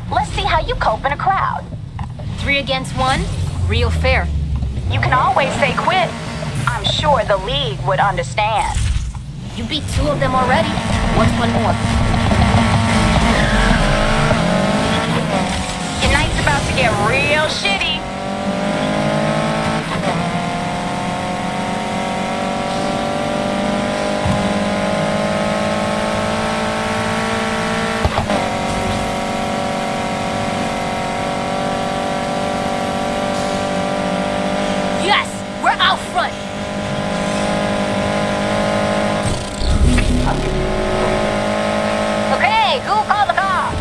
Let's see how you cope in a crowd. 3 against 1? Real fair. You can always say quit. I'm sure the league would understand. You beat 2 of them already. What's one more? Your night's about to get real shitty. Yes! We're out front! Okay, who called the cops?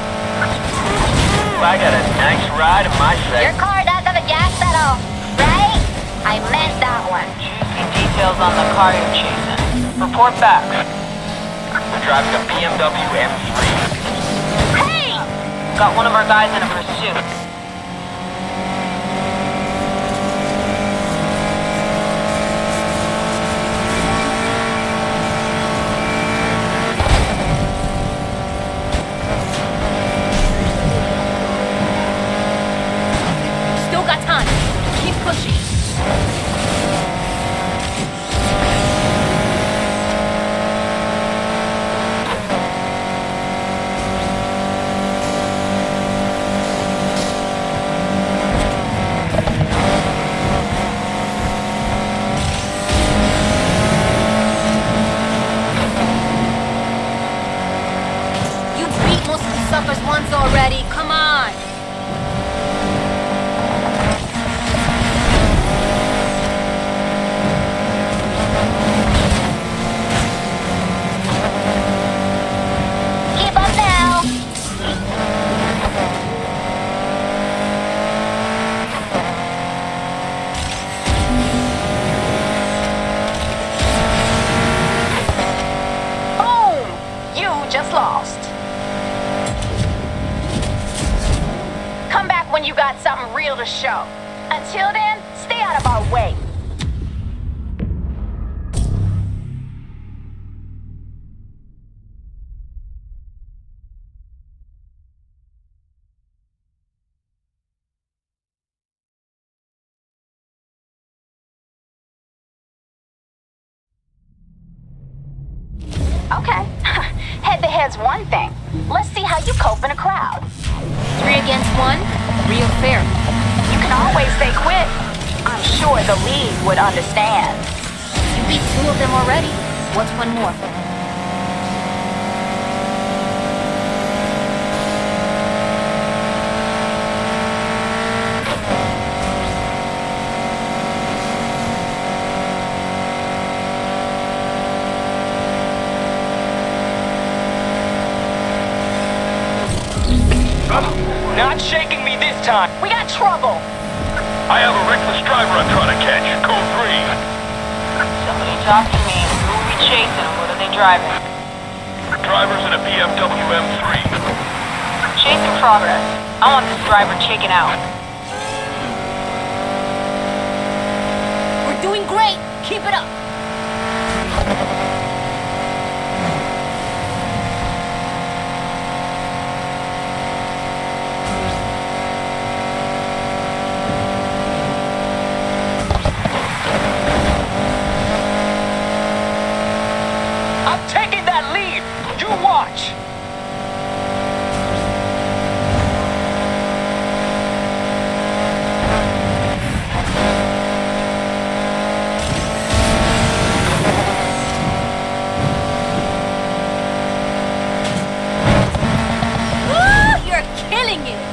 I got a nice ride in my Your set. car does have a gas pedal, right? I meant that one. Juicy details on the car you're chasing. Report back. We're driving a BMW M3. Hey! Got one of our guys in a pursuit. Still got time. Keep pushing. You beat most of the suckers once already. Come on. Keep up now. Boom! You just lost. Come back when you got something real to show. Until then, stay out of our way. Okay. Head-to-head's one thing. Let's see how you cope in a crowd. 3 against 1? Real fair. You can always say quit. I'm sure the league would understand. You beat 2 of them already. What's one more? Not shaking me this time. We got trouble. I have a reckless driver I'm trying to catch. Code 3. Somebody talk to me. Who are we chasing and what are they driving? Driver's in a BMW M3. Chase in progress. I want this driver taken out. We're doing great. Keep it up. I'm taking that lead. You watch. Woo! You're killing it.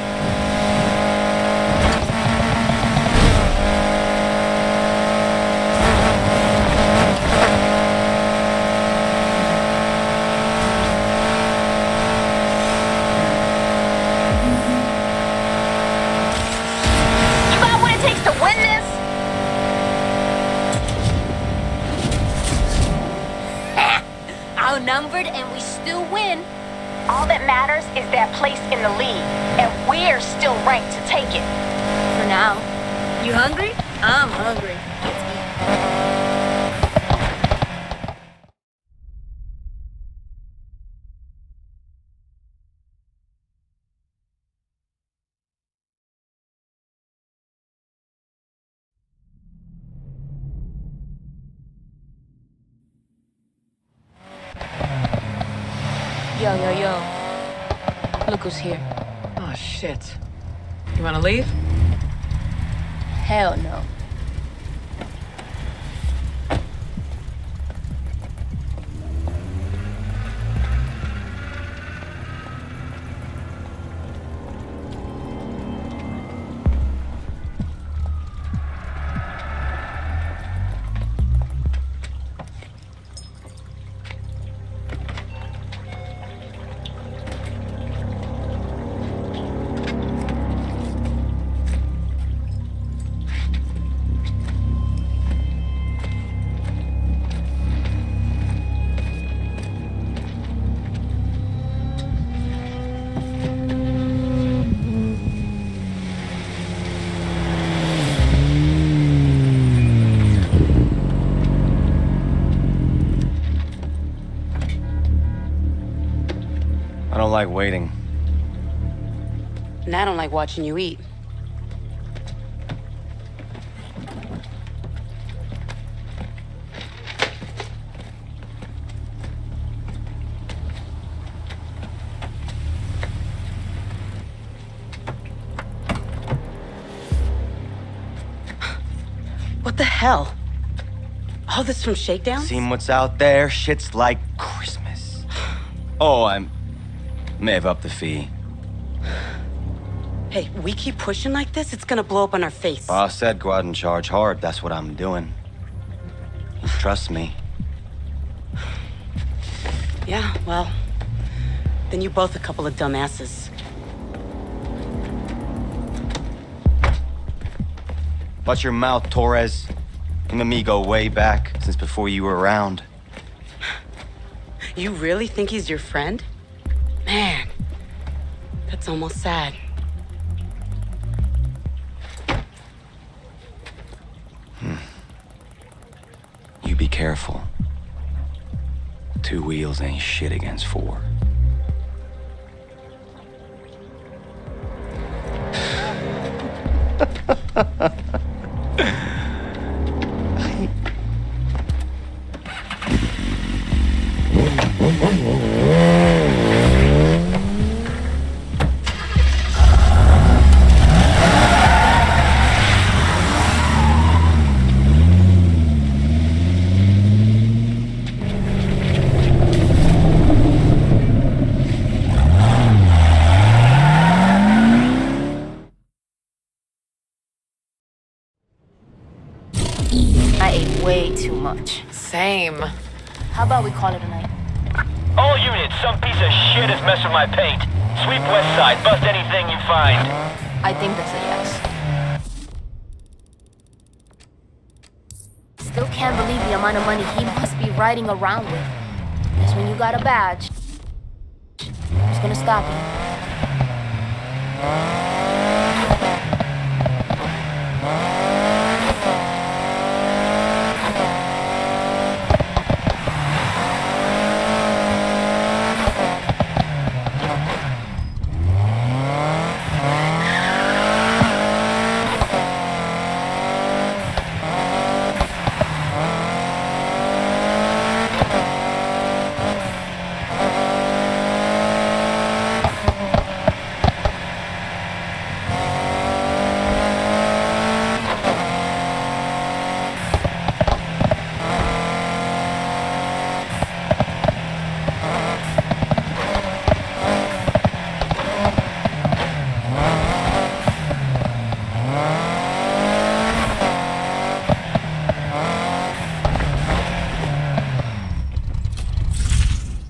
You got what it takes to win this? Outnumbered and we still win. All that matters is that place in the league, and we're still ranked to take it. For now. You hungry? I'm hungry. Let's eat. Yo. Look who's here. Oh, shit. You wanna leave? Hell no. I don't like waiting. And I don't like watching you eat. What the hell? All this from Shakedown? Seen what's out there? Shit's like Christmas. Oh, I may have upped the fee. Hey, we keep pushing like this, it's gonna blow up on our face. Boss said go out and charge hard. That's what I'm doing. Trust me. Yeah, well, then you're both a couple of dumbasses. Watch your mouth, Torres. Him and me go way back, since before you were around. You really think he's your friend? Man, that's almost sad. You be careful. 2 wheels ain't shit against 4. I ate way too much. Same. How about we call it a night? All units, some piece of shit has messed with my paint. Sweep west side, bust anything you find. I think that's a yes. Still can't believe the amount of money he must be riding around with. Because when you got a badge, who's gonna stop you?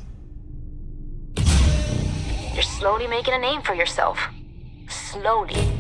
Slowly making a name for yourself. Slowly.